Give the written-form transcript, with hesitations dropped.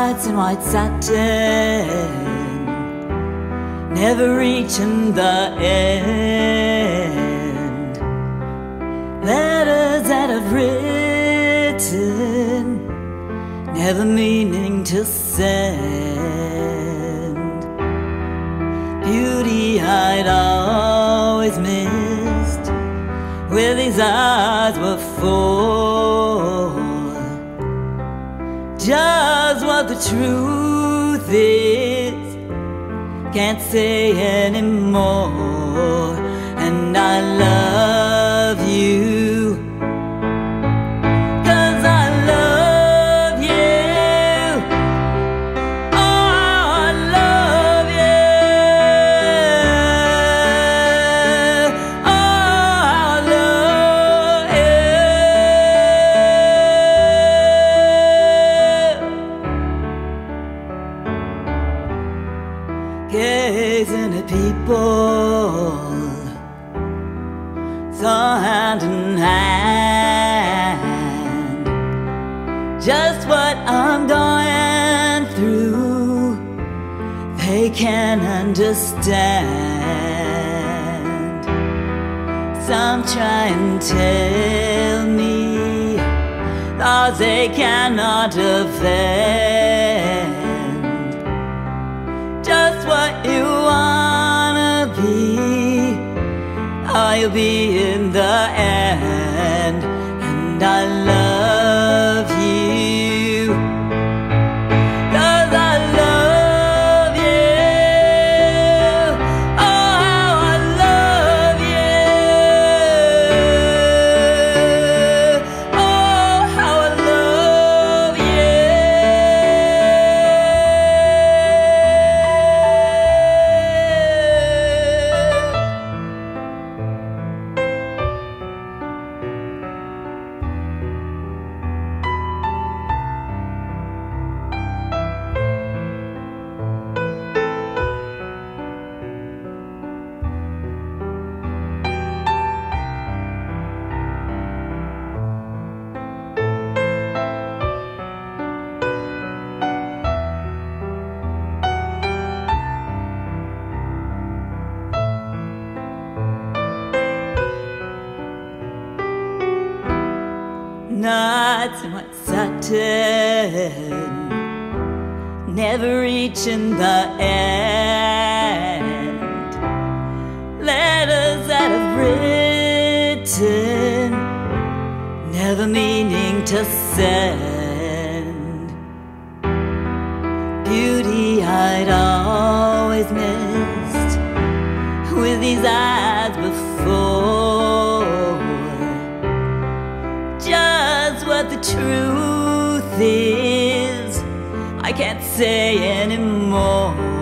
nights in white satin, never reaching the end. Letters that I've written, never meaning to send. Beauty I'd always missed, where these eyes were for. Just what the truth is, can't say anymore. And I love you, 'cause I love you. Oh, I love you. Oh, I love you. Gazing at people, so hand in hand, just what I'm going through, they can understand. Some try and tell me thoughts they cannot defend. Just what you wanna be, I'll be in the end. And I love you, 'cause I love you. Oh, how I love you. Oh, how I love you. Nights in white satin, never reaching the end. Letters that I've written, never meaning to send. Beauty I'd always missed, with these eyes before. Just what the truth is, I can't say anymore.